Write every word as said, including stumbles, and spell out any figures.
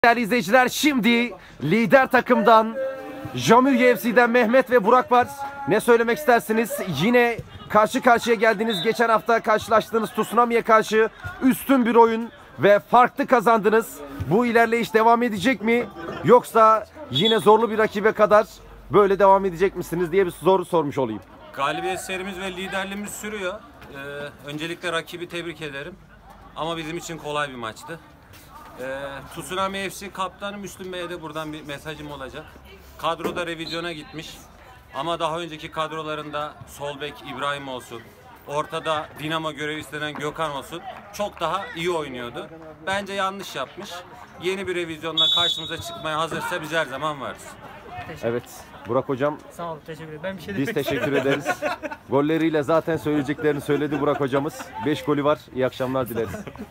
Değerli izleyiciler, şimdi lider takımdan Jammu U F C'den Mehmet ve Burak var. Ne söylemek istersiniz? Yine karşı karşıya geldiniz. Geçen hafta karşılaştığınız Tsunami'ye karşı üstün bir oyun ve farklı kazandınız. Bu ilerleyiş devam edecek mi? Yoksa yine zorlu bir rakibe kadar böyle devam edecek misiniz diye bir soru sormuş olayım. Galibiyet serimiz ve liderliğimiz sürüyor. Ee, öncelikle rakibi tebrik ederim. Ama bizim için kolay bir maçtı. Ee, Tsunami F C kaptanı Müslüm Bey'e de buradan bir mesajım olacak. Kadroda revizyona gitmiş. Ama daha önceki kadrolarında sol bek İbrahim olsun, ortada Dinamo görevi istenen Gökhan olsun, çok daha iyi oynuyordu. Bence yanlış yapmış. Yeni bir revizyonla karşımıza çıkmaya hazırsa biz her zaman varız. Evet, Burak hocam. Sağ ol, teşekkür ederim. Ben bir şey Biz demek teşekkür ederiz. Golleriyle zaten söyleyeceklerini söyledi Burak hocamız. beş golü var. İyi akşamlar dileriz.